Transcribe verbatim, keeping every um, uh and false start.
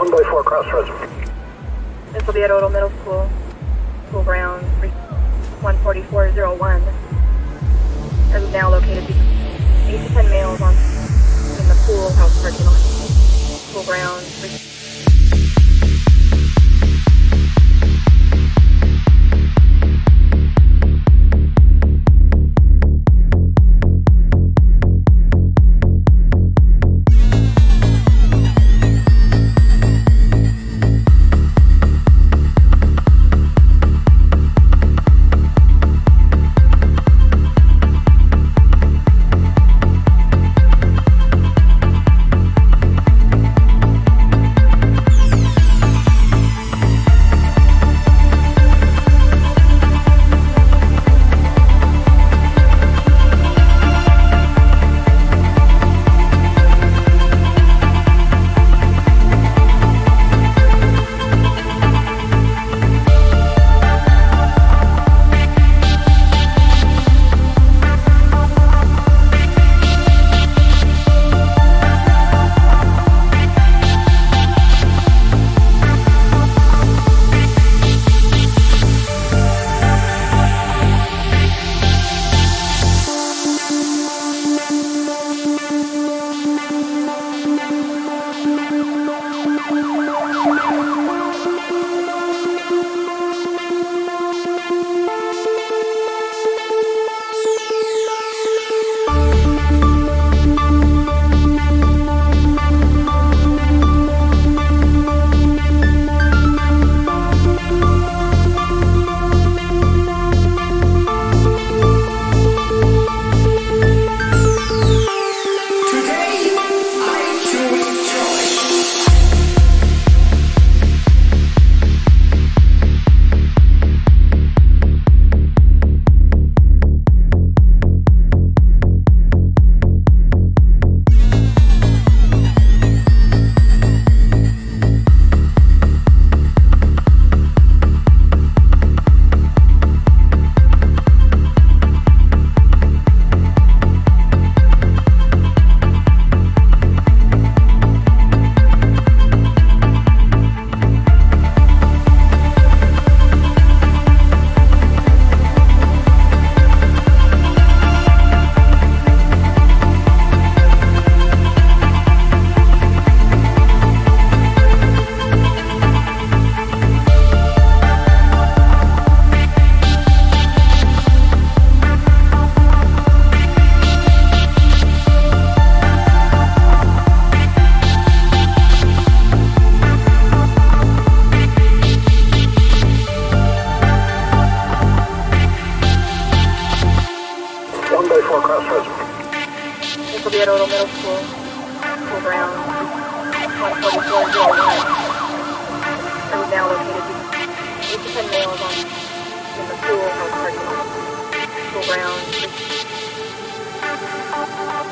one by four crossroads. This will be at Odell Middle School, school ground one forty-four oh one. As of now located eight to ten males on in the pool house parking lot. School ground. This will be at Odell Middle School, school ground one forty-four oh one. It is now located eight to ten males on in the pool house parking lot. School ground.